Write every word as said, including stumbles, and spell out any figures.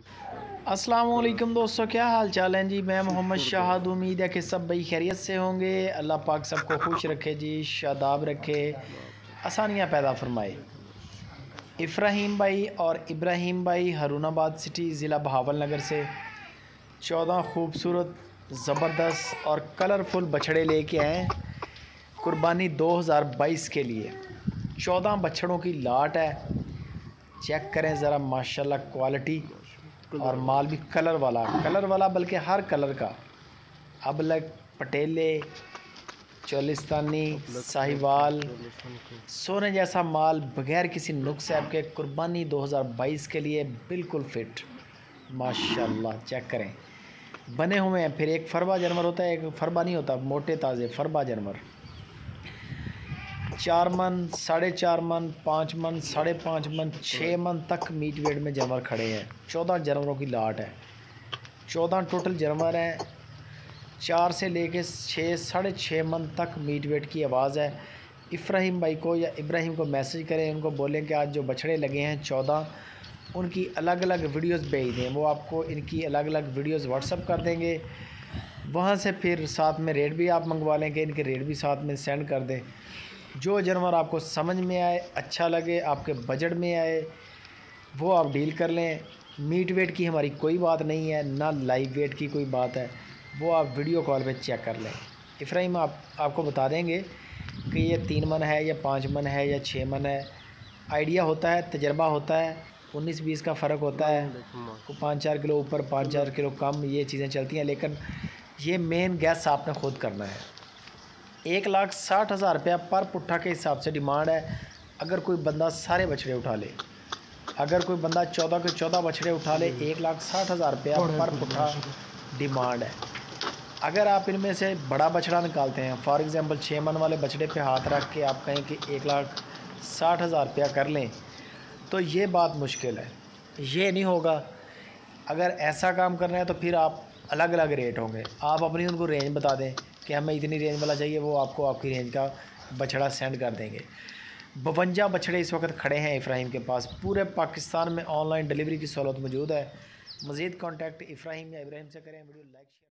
अस्सलाम वालेकुम दोस्तों, क्या हाल चाल है जी। मैं मोहम्मद शाहद, उम्मीद है कि सब भाई खैरियत से होंगे। अल्लाह पाक सबको खुश रखे जी, शादाब रखे, आसानियाँ पैदा फरमाए। इब्राहिम भाई और इब्राहिम भाई हरुणाबाद सिटी ज़िला बहावल नगर से चौदह खूबसूरत, ज़बरदस्त और कलरफुल बछड़े लेके आए कुर्बानी दो हज़ार बाईस के लिए। चौदह बछड़ों की लाट है, चेक करें ज़रा माशाल्लाह क्वालिटी, और माल भी कलर वाला कलर वाला बल्कि हर कलर का। अबलग, पटेले, चोलिस्तानी, साहिवाल, सोने जैसा माल बगैर किसी नुक्स ऐब के कुर्बानी दो हज़ार बाईस के लिए बिल्कुल फिट माशाल्लाह। चेक करें, बने हुए हैं। फिर एक फरबा जानवर होता है, एक फरबा नहीं होता, मोटे ताज़े फरबा जानवर। चार मन, साढ़े चार मन, पाँच मन, साढ़े पाँच मन, छः मन तक मीट वेट में जानवर खड़े हैं। चौदह जानवरों की लाट है, चौदह टोटल जानवर हैं। चार से लेके छः, साढ़े छः मन तक मीट वेट की आवाज़ है। इब्राहिम भाई को या इब्राहिम को मैसेज करें, उनको बोलें कि आज जो बछड़े लगे हैं चौदह, उनकी अलग अलग वीडियोस भेज दें। वो आपको इनकी अलग अलग वीडियोस व्हाट्सअप कर देंगे। वहाँ से फिर साथ में रेट भी आप मंगवा लें कि इनके रेट भी साथ में सेंड कर दें। जो जानवर आपको समझ में आए, अच्छा लगे, आपके बजट में आए, वो आप डील कर लें। मीट वेट की हमारी कोई बात नहीं है, ना लाइव वेट की कोई बात है, वो आप वीडियो कॉल पे चेक कर लें। इब्राहिम आप आपको बता देंगे कि ये तीन मन है या पाँच मन है या छः मन है। आइडिया होता है, तजर्बा होता है, उन्नीस बीस का फ़र्क होता है। को पाँच चार किलो ऊपर, पाँच चार किलो कम, ये चीज़ें चलती हैं। लेकिन ये मेन गैस आपने ख़ुद करना है। एक लाख साठ हज़ार रुपया पर पुट्ठा के हिसाब से डिमांड है। अगर कोई बंदा सारे बछड़े उठा ले, अगर कोई बंदा चौदह के चौदह बछड़े उठा ले, एक लाख साठ हज़ार रुपया पर पुट्ठा डिमांड है। अगर आप इनमें से बड़ा बछड़ा निकालते हैं, फॉर एग्ज़ाम्पल छः मन वाले बछड़े पे हाथ रख के आप कहें कि एक लाख साठ हज़ार रुपया कर लें, तो ये बात मुश्किल है, ये नहीं होगा। अगर ऐसा काम करना है तो फिर आप अलग अलग रेट होंगे। आप अपनी उनको रेंज बता दें कि हमें इतनी रेंज वाला चाहिए, वो आपको आपकी रेंज का बछड़ा सेंड कर देंगे। बवंजा बछड़े इस वक्त खड़े हैं इब्राहिम के पास। पूरे पाकिस्तान में ऑनलाइन डिलीवरी की सहूलत मौजूद है। मज़ीद कॉन्टैक्ट इब्राहिम या इब्राहिम से करें। Video like share